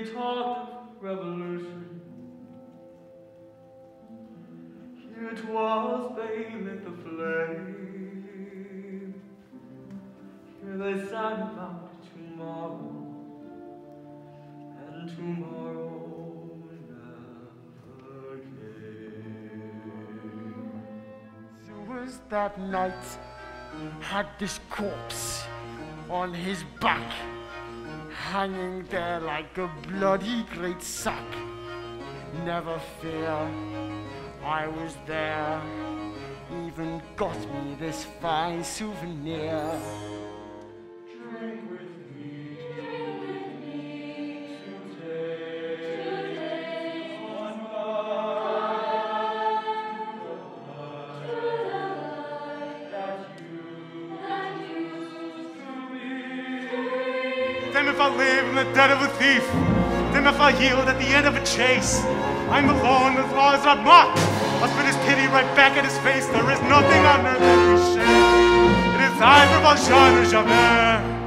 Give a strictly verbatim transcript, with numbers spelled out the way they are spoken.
they talked of revolution. Here it was they lit the flame. Here they sang about tomorrow, and tomorrow never came. So was that night had this corpse on his back, hanging there like a bloody great sack. Never fear, I was there, even got me this fine souvenir. Drink with me, drink with me, to take on life, to the light that you used to be. Damn if I live in the dead of a thief. Damn if I yield at the end of a chase. I'm the law and the law is not mocked. I'll spit his pity right back at his face. There is nothing on earth that we share. It is I, Valjean, Javert.